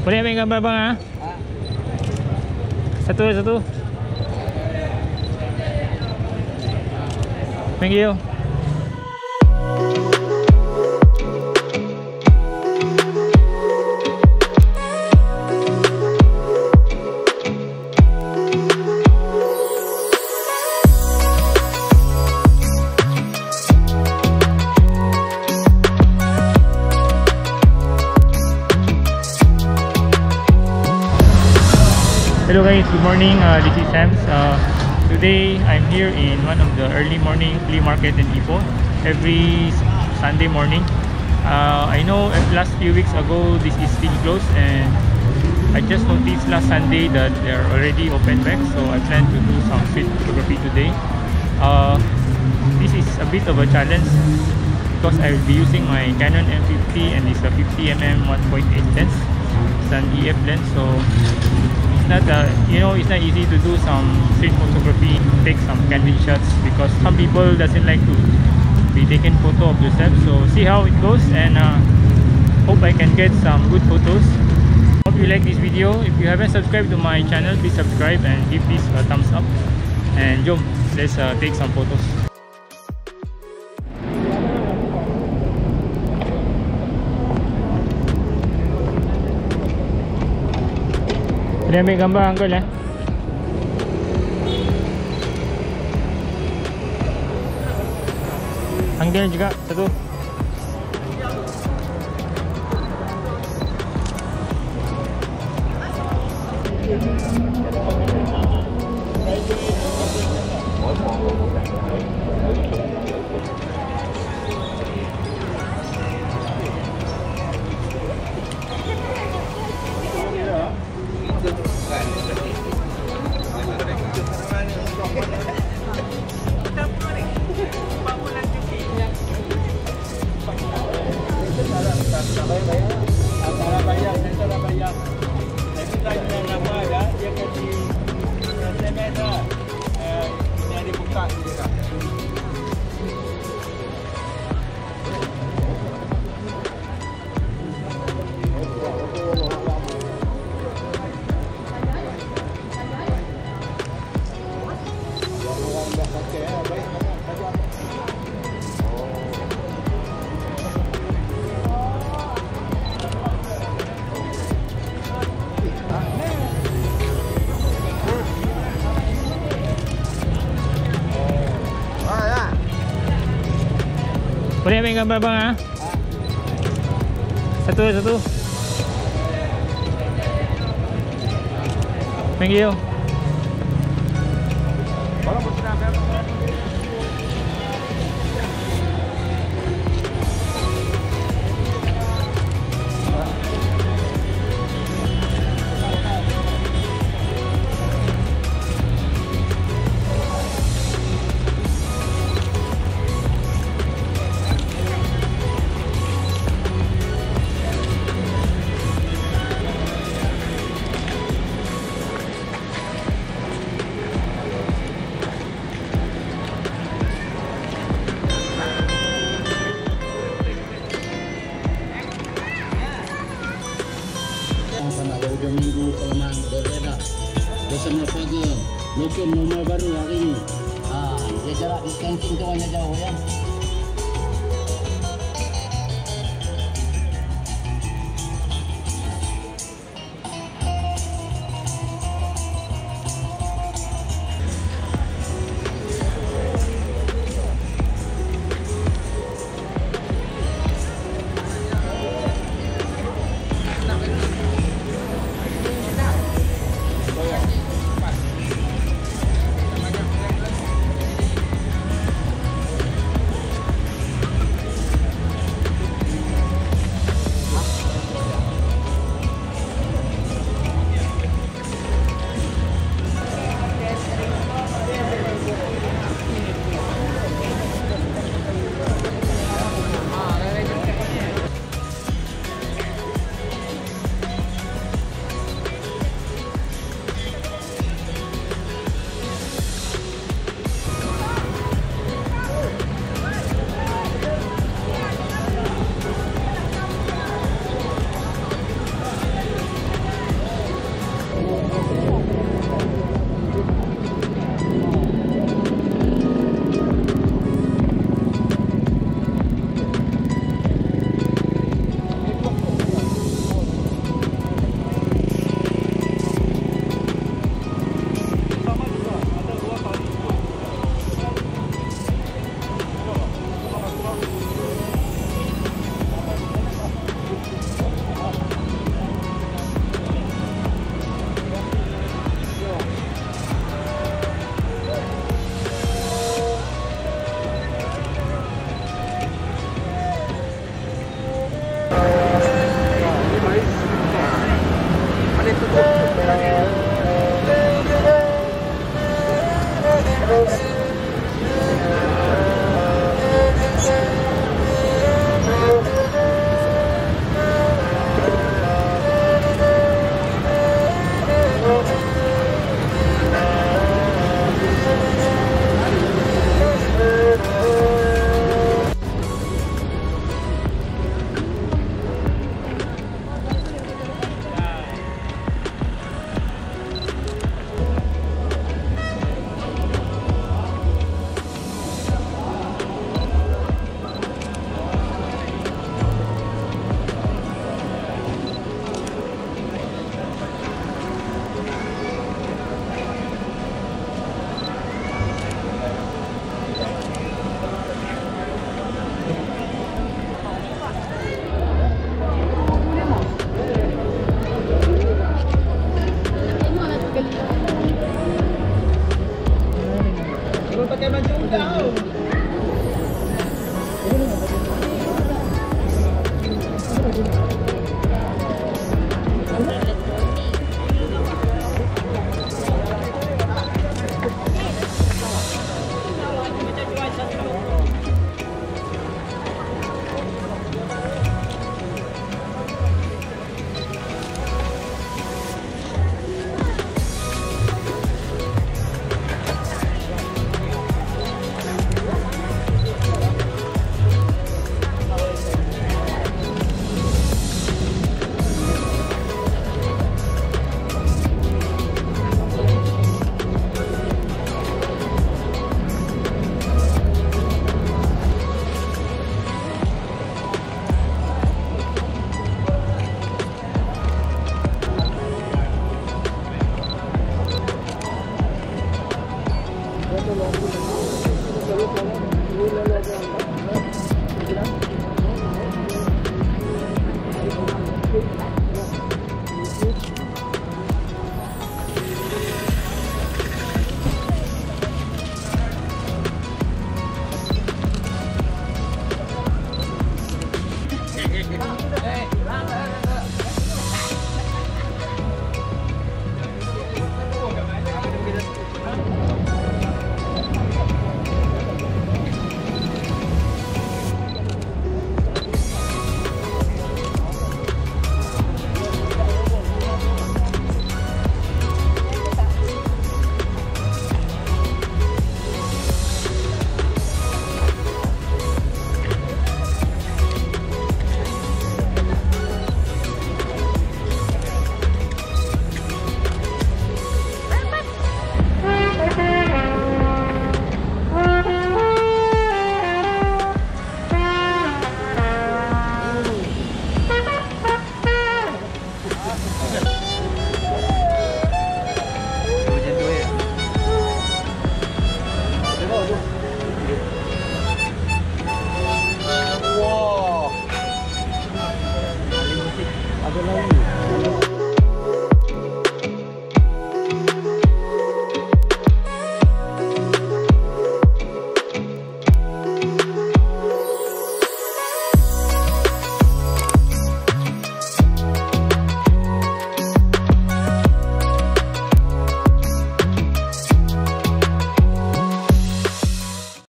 Boleh ambil gambar bang ah? Satu. Thank you. Hello guys, good morning. This is Sam. Today I'm here in one of the early morning flea market in Ipoh every Sunday morning. I know last few weeks ago this is still closed, and I just noticed last Sunday that they're already open back, so I plan to do some street photography today. This is a bit of a challenge because I will be using my Canon M50 and it's a 50mm 1.8 lens. It's an EF lens, so it's not it's not easy to do some street photography, take some candid shots, because some people doesn't like to be taken photo of yourself. So see how it goes, and hope I can get some good photos. Hope you like this video. If you haven't subscribed to my channel, please subscribe and give this a thumbs up, and jom, let's take some photos. Boleh ambil gambar uncle eh? Angle juga satu. Boleh ambil gambar bang ah? Satu. Thank you. Minggu kelemahan berbeda bersama pagi lokum normal baru hari ini. Dia jarak distancing tu hanya jauh ya. Ada lagi.